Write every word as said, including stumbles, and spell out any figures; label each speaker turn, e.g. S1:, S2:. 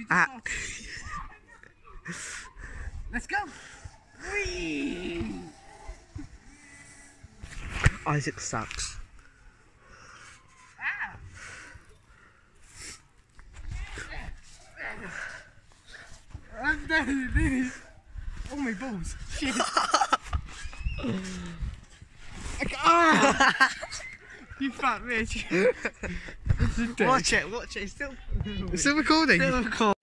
S1: you just
S2: Ah.
S1: Let's go. Whee!
S2: Isaac sucks.
S1: Ah. I'm down, dude. Oh my balls. Shit. Ah! You fat bitch.
S2: Watch it, watch it. It's still,
S1: It's still recording.
S2: still recording.